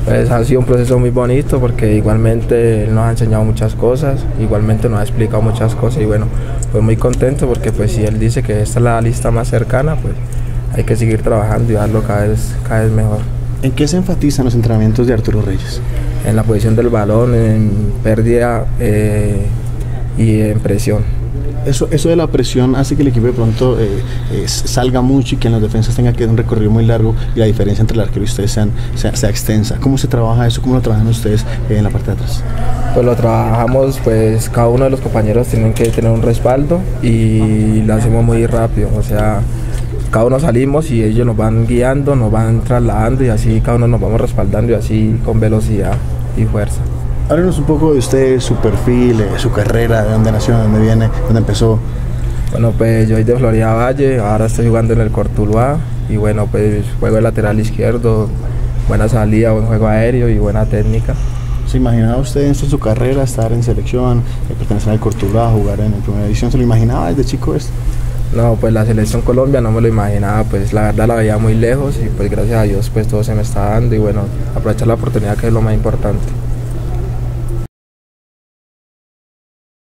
Pues ha sido un proceso muy bonito porque igualmente él nos ha enseñado muchas cosas, igualmente nos ha explicado muchas cosas y bueno, pues muy contento porque pues si él dice que esta es la lista más cercana, pues hay que seguir trabajando y darlo cada vez mejor. ¿En qué se enfatizan los entrenamientos de Arturo Reyes? En la posición del balón, en pérdida y en presión. Eso de la presión hace que el equipo de pronto salga mucho y que en las defensas tenga que dar un recorrido muy largo y la diferencia entre el arquero y ustedes sea extensa. ¿Cómo se trabaja eso? ¿Cómo lo trabajan ustedes en la parte de atrás? Pues lo trabajamos, pues cada uno de los compañeros tienen que tener un respaldo y lo hacemos muy rápido, o sea, cada uno salimos y ellos nos van guiando, nos van trasladando y así cada uno nos vamos respaldando y así con velocidad y fuerza. Háblenos un poco de usted, su perfil, su carrera, de dónde nació, de dónde viene, dónde empezó. Bueno, pues yo soy de Florida Valle, ahora estoy jugando en el Cortuluá y bueno, pues juego de lateral izquierdo, buena salida, buen juego aéreo y buena técnica. ¿Se imaginaba usted en su carrera estar en selección, pertenecer al Cortuluá, jugar en primera división? ¿Se lo imaginaba desde chico esto? No, pues la selección Colombia no me lo imaginaba, pues la verdad la veía muy lejos y pues gracias a Dios pues todo se me está dando y bueno, aprovechar la oportunidad que es lo más importante.